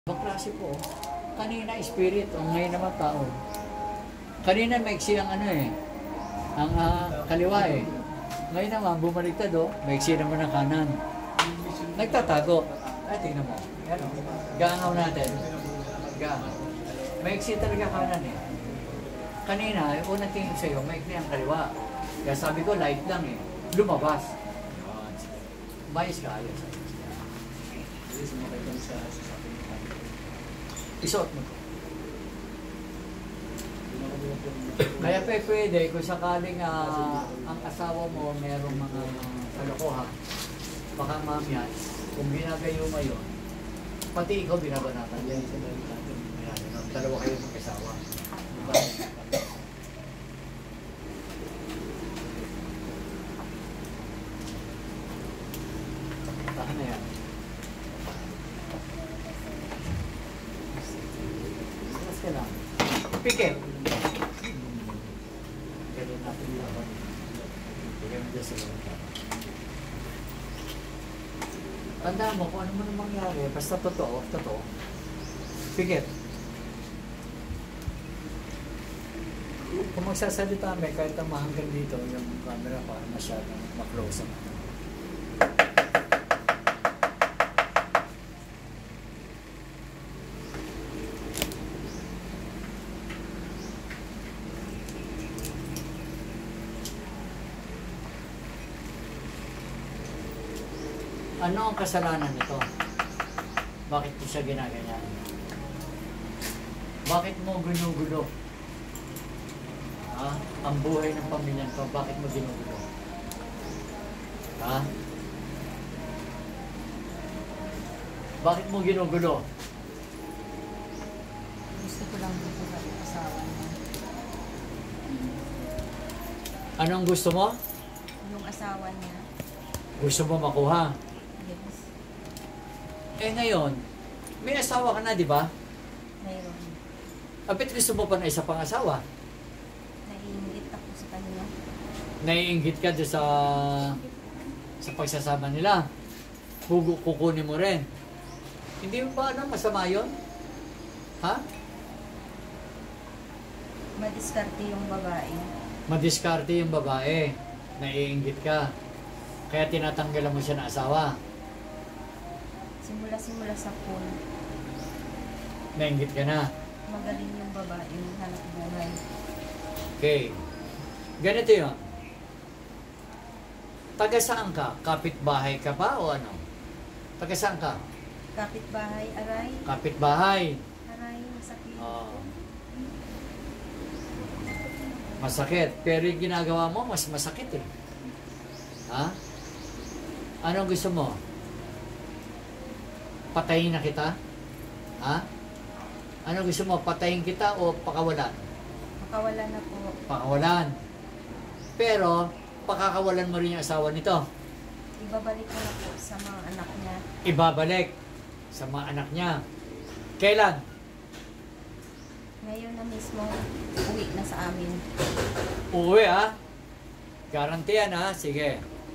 Klase po. Kanina spirit, o ngayon naman tao. Kanina maiksi ang ano eh, ang kaliwa eh. Ngayon naman bumaliktad o, maiksi naman ang kanan. Nagtatago. Ay, tingnan mo. Yan o. Gaangaw natin. Gaangaw. Maiksi talaga kanan eh. Kanina, yung unang tingin sa'yo, maiksi ang kaliwa. Kaya sabi ko, light lang eh. Lumabas. Bayis ka, ayos. Isuot mo ko. Kaya pwede kung sakaling ang asawa mo merong mga kalokohan, baka mamaya, kung ginagayo mo yun, pati ikaw binabanatan. Dalawa kayo mag-asawa. Diba? Tahan na yan. Ka lang. Pikit. Ganun natin laban. Bigyan mo dyan sa laban. Tandaan mo kung ano mo na mangyari. Basta totoo. Pikit. Kung magsasalita may kahit ang mahanggang dito, yung camera para masyadong ma-close up. Ano ang kasalanan nito? Bakit mo siya ginaganyan? Bakit mo ginugulo? Ha? Ang buhay ng pamilya ko, bakit mo ginugulo? Ha? Bakit mo ginugulo? Gusto ko lang dito sa asawa niya. Anong gusto mo? Yung asawa niya. Gusto mo makuha? Yes. Eh ngayon, may asawa ka na, di ba? Mayroon. Abit gusto mo pa na isa pang asawa? Naiingit ako sa kanya. Naiinggit ka doon sa pagsasama nila. Kukunin mo rin. Hindi mo ba masama yun? Ha? Madiskarte yung babae. Madiskarte yung babae. Naiinggit ka. Kaya tinatanggalan mo siya ng asawa. Simula sa pool. Nainggit ka na. Magaling yung babae, yung hanap buhay. Okay. Ganito yun. Taga saan ka? Kapitbahay ka ba o ano? Taga saan ka? Kapitbahay, aray. Kapitbahay. Aray, masakit. Masakit. Pero yung ginagawa mo, mas masakit eh. Ha? Anong gusto mo? Patayin na kita? Ha? Anong gusto mo? Patayin kita o pakawalan? Makawalan na po. Pakawalan. Pero, pakakawalan mo rin yung asawa nito. Ibabalik ko na po sa mga anak niya. Ibabalik sa mga anak niya. Kailan? Ngayon na mismo, uwi na sa amin. Uwi ha? Garantiyan ha? Sige.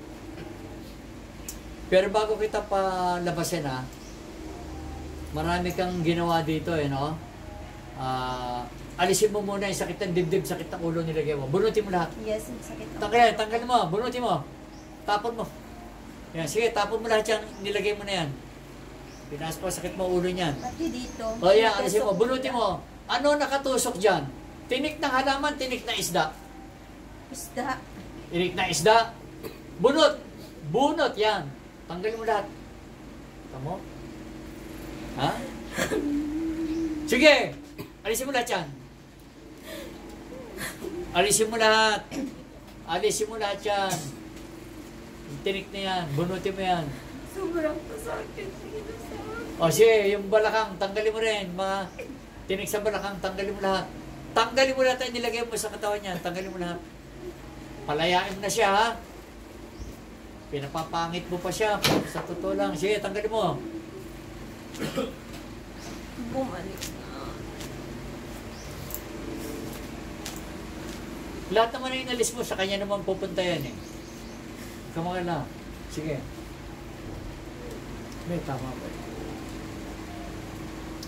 Pero bago kita palabasin ha, marami kang ginawa dito eh, no? Alisin mo muna yung sakit ng dibdib, sakit ng ulo nilagay mo. Bunutin mo lahat. Yes, sakit ako. Tanggalin mo, bunutin mo. Tapon mo. Yan, sige, tapon mo lahat yan, nilagay mo na yan. Pinas pa sakit mo ulo niyan. Pati dito. O yan, alisin mo, bunutin mo. Ano nakatusok dyan? Tinik ng halaman, tinik na isda. Isda. Tinik na isda. Bunot. Bunot yan. Tanggalin mo lahat. Tamo? Ha? Sige! Alisin mo lahat yan. Alisin mo lahat. Alisin mo lahat yan. Yung tinik na yan. Bunutin mo yan. Sobrang pasakit. O sige, yung balakang, tanggalin mo rin. Mga tinik sa balakang, tanggalin mo lahat. Tanggalin mo lahat ang nilagay mo sa katawan niya. Tanggalin mo lahat. Palayain mo na siya, ha? Pinapapangit mo pa siya. Sa totoo lang. Sige, tanggalin mo. Bumalik na. Lahat naman na inalis mo, sa kanya naman pupunta yan eh. Kamaka na. Sige. May tama ba?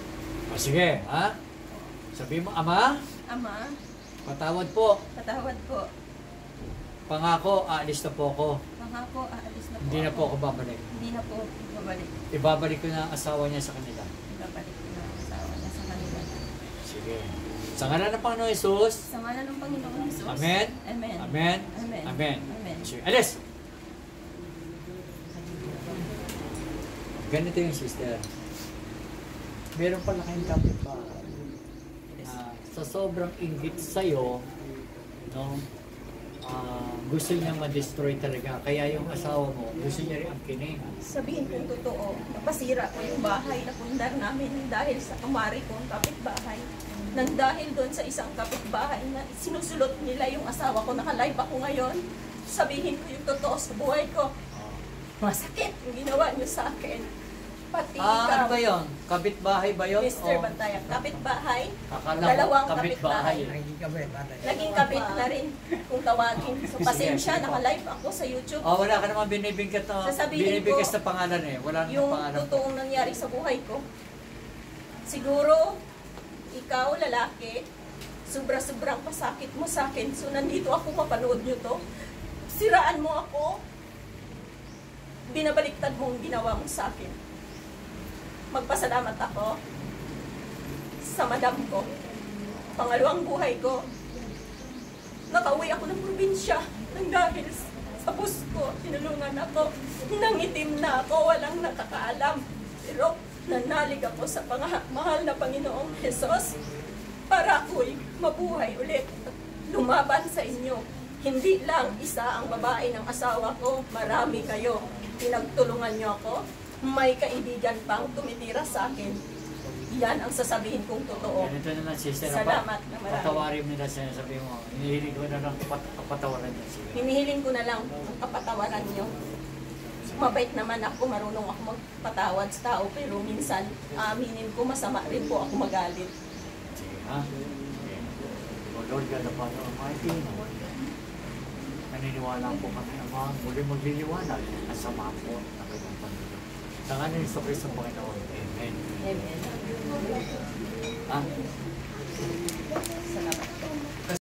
Sige, ha? Sabi mo, Ama, Ama, patawad po. patawad po. Pangako, aalis na po ako. Pangako, aalis na po Hindi na po ako babalik. Hindi na po babalik. Ibabalik ko na ang asawa niya sa kanila. Babalik ko na ang asawa niya sa kanila. Sige. Sa ngalan ng Panginoon Jesus. Sa ngalan ng Panginoon Jesus. Amen. Amen. Amen. Amen. Amen. Amen. Sige, alis! Ganito yung sister. Meron pala kayong kapitbahay na sa sobrang inggit sa'yo, no, gusto niya ma-destroy talaga. Kaya yung asawa mo, gusto niya rin ang kining. Sabihin kong totoo, napasira ko yung bahay na pundar namin dahil sa kumari kong kapitbahay. Nang dahil doon sa isang kapitbahay na sinusulot nila yung asawa ko, naka-live ako ngayon, sabihin ko yung totoo sa buhay ko. Masakit yung ginawa niyo sa akin. Pati Ano ikaw, ba yun? Kapitbahay ba yun? Mr. O Bantaya, kapitbahay, akala ko dalawang kapitbahay. kapitbahay. Naging kapit na rin kung tawagin. So, pasensya, Sige, naka-live ako sa YouTube. Wala ka naman binibigkas na, Sasabihin binibigkas ko, na pangalan eh. Wala namang Yung pangalan. totoong nangyari sa buhay ko. Siguro, ikaw, lalaki, sobra-sobrang pasakit mo sa akin. So, nandito ako, mapanood nyo to. Siraan mo ako. Binabaliktad mo ang ginawa mo sa akin. Magpasalamat ako sa madam ko. Pangalawang buhay ko. Nakauwi ako ng probinsya nang dahil sa bus ko. Tinulungan ako. Nangitim na ako. Walang nakakaalam. Pero nanalig ako sa mahal na Panginoong Jesus para ako'y mabuhay ulit. Lumaban sa inyo. Hindi lang isa ang babae ng asawa ko. Marami kayo. Pinagtulungan niyo ako. May kaibigan pang tumitira sa akin. Yan ang sasabihin kong totoo. Ganito naman sister. Salamat na marami. Patawarin mo na siya. Sabi mo, hinihiling ko na lang patawaran niya siya. Hinihiling ko na lang ang kapatawaran niyo. Mabait naman ako, marunong ako magpatawad sa tao, pero minsan aminin ko, masama rin po ako magalit. Sige ha? Okay. O Lord God the Father Almighty, naniniwala po kami naman muli magliliwanag at sama po ng kanyang Panginoon. Sa ngalan ni Kristo Panginoon. Amen. Amen. Ah,